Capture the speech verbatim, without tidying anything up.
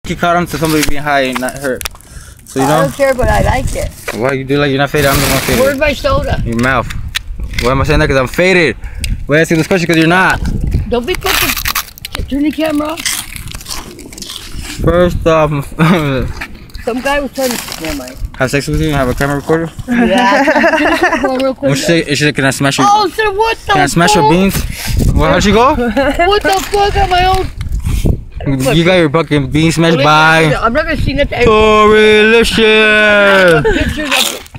He caught on to somebody being high and not hurt. So you know? I don't care, but I like it. Why you do like you're not faded? I'm the one faded. Where's my soda? Your mouth. Why am I saying that? Because I'm faded. Why asking this question? Because you're not. Don't be quick to turn the camera off. First off, some guy was trying to never mind. Have sex with you and have a camera recorder? Yeah. Real quick. What she say? She, can I smash your? Oh, sir, what the Can I smash fuck? your beans? Well, how'd she go? What the fuck am I own? You got your fucking beans smashed by. I'm not gonna sing it to Torelicious. Pictures of